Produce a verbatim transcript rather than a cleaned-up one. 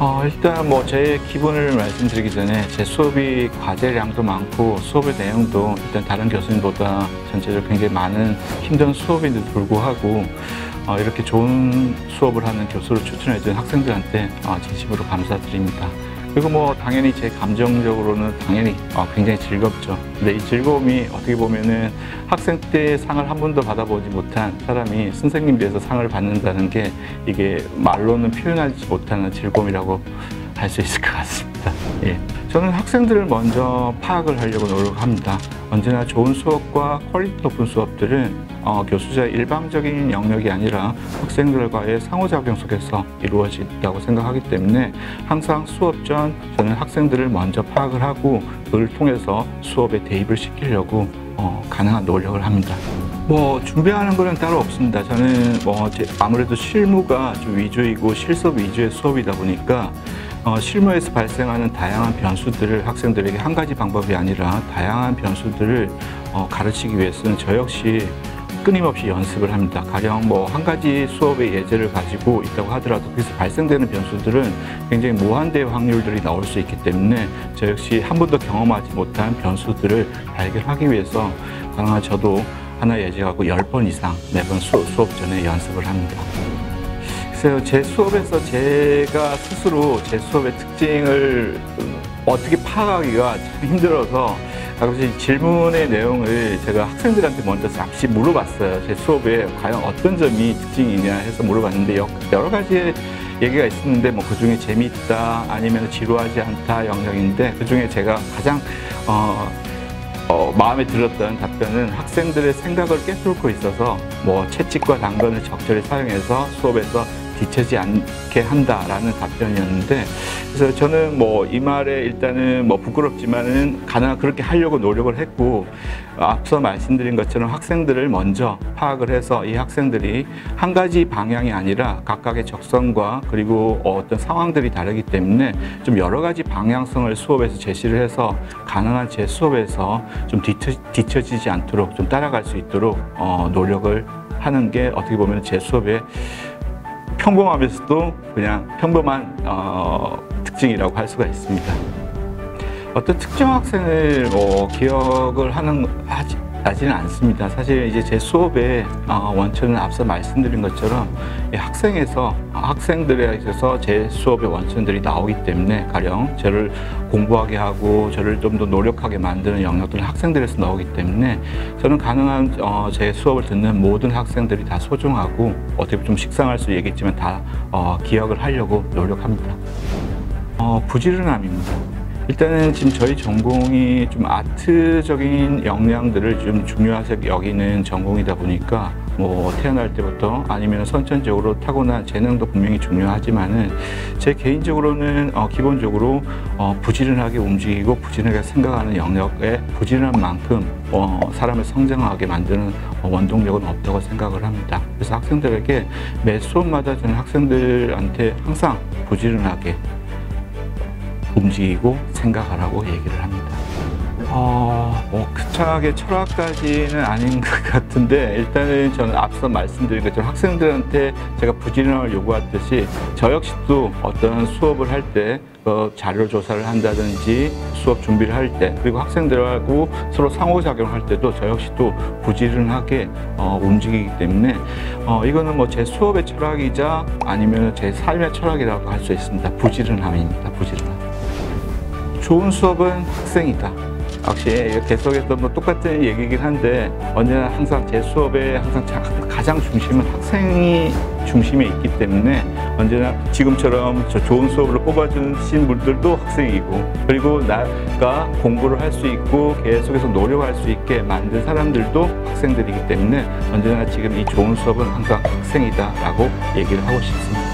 어, 일단 뭐 제 기분을 말씀드리기 전에 제 수업이 과제량도 많고 수업의 내용도 일단 다른 교수님보다 전체적으로 굉장히 많은 힘든 수업인데도 불구하고 어, 이렇게 좋은 수업을 하는 교수를 추천해준 학생들한테 어, 진심으로 감사드립니다. 그리고 뭐 당연히 제 감정적으로는 당연히 어, 굉장히 즐겁죠. 근데 이 즐거움이 어떻게 보면은 학생 때 상을 한 번도 받아보지 못한 사람이 선생님 뒤에서 상을 받는다는 게 이게 말로는 표현하지 못하는 즐거움이라고 할 수 있을 것 같습니다. 예. 저는 학생들을 먼저 파악을 하려고 노력합니다. 언제나 좋은 수업과 퀄리티 높은 수업들은 어, 교수자의 일방적인 영역이 아니라 학생들과의 상호작용 속에서 이루어진다고 생각하기 때문에 항상 수업 전 저는 학생들을 먼저 파악을 하고 그걸 통해서 수업에 대입을 시키려고 어, 가능한 노력을 합니다. 뭐 준비하는 거는 따로 없습니다. 저는 뭐 아무래도 실무가 좀 위주이고 실습 위주의 수업이다 보니까 어, 실무에서 발생하는 다양한 변수들을 학생들에게 한 가지 방법이 아니라 다양한 변수들을 어, 가르치기 위해서는 저 역시 끊임없이 연습을 합니다. 가령 뭐 한 가지 수업의 예제를 가지고 있다고 하더라도 그래서 발생되는 변수들은 굉장히 무한대의 확률들이 나올 수 있기 때문에 저 역시 한 번도 경험하지 못한 변수들을 발견하기 위해서 가능한 저도 하나 예제하고 열 번 이상 매번 수업, 수업 전에 연습을 합니다. 글쎄요, 제 수업에서 제가 스스로 제 수업의 특징을 어떻게 파악하기가 참 힘들어서 가끔씩 질문의 내용을 제가 학생들한테 먼저 잠시 물어봤어요. 제 수업에 과연 어떤 점이 특징이냐 해서 물어봤는데 여러 가지 얘기가 있었는데 뭐 그중에 재미있다 아니면 지루하지 않다 영역인데 그중에 제가 가장 어, 어, 마음에 들었던 답변은 학생들의 생각을 깨뚫고 있어서 뭐 채찍과 당근을 적절히 사용해서 수업에서 뒤처지 않게 한다라는 답변이었는데 그래서 저는 뭐 이 말에 일단은 뭐 부끄럽지만은 가능한 그렇게 하려고 노력을 했고 앞서 말씀드린 것처럼 학생들을 먼저 파악을 해서 이 학생들이 한 가지 방향이 아니라 각각의 적성과 그리고 어떤 상황들이 다르기 때문에 좀 여러 가지 방향성을 수업에서 제시를 해서 가능한 제 수업에서 좀 뒤처, 뒤처지지 않도록 좀 따라갈 수 있도록 어, 노력을 하는 게 어떻게 보면 제 수업의 평범하면서도 그냥 평범한 어, 특징이라고 할 수가 있습니다. 어떤 특정 학생을 뭐 기억을 하는 하지 하지는 않습니다. 사실 이제 제 수업의 어, 원천은 앞서 말씀드린 것처럼 이 학생에서 학생들에 있어서 제 수업의 원천들이 나오기 때문에 가령 저를 공부하게 하고 저를 좀 더 노력하게 만드는 영역들은 학생들에서 나오기 때문에 저는 가능한 어, 제 수업을 듣는 모든 학생들이 다 소중하고 어떻게 좀 식상할 수 얘기했지만 다 어, 기억을 하려고 노력합니다. 어, 부지런함입니다. 일단은 지금 저희 전공이 좀 아트적인 역량들을 좀 중요하게 여기는 전공이다 보니까 뭐 태어날 때부터 아니면 선천적으로 타고난 재능도 분명히 중요하지만은 제 개인적으로는 어 기본적으로 어 부지런하게 움직이고 부지런하게 생각하는 영역에 부지런한 만큼 어 사람을 성장하게 만드는 어 원동력은 없다고 생각을 합니다. 그래서 학생들에게 매 수업마다 저는 학생들한테 항상 부지런하게 움직이고 생각하라고 얘기를 합니다. 어, 뭐 거창하게 철학까지는 아닌 것 같은데 일단은 저는 앞서 말씀드린 것처럼 학생들한테 제가 부지런함을 요구하듯이 저 역시도 어떤 수업을 할 때 어, 자료 조사를 한다든지 수업 준비를 할 때 그리고 학생들하고 서로 상호작용을 할 때도 저 역시도 부지런하게 어, 움직이기 때문에 어, 이거는 뭐 제 수업의 철학이자 아니면 제 삶의 철학이라고 할 수 있습니다. 부지런함입니다. 부지런함. 좋은 수업은 학생이다. 역시 계속해서 뭐 똑같은 얘기긴 한데 언제나 항상 제 수업에 항상 가장 중심은 학생이 중심에 있기 때문에 언제나 지금처럼 저 좋은 수업을 뽑아주신 분들도 학생이고 그리고 나가 공부를 할 수 있고 계속해서 노력할 수 있게 만든 사람들도 학생들이기 때문에 언제나 지금 이 좋은 수업은 항상 학생이다 라고 얘기를 하고 싶습니다.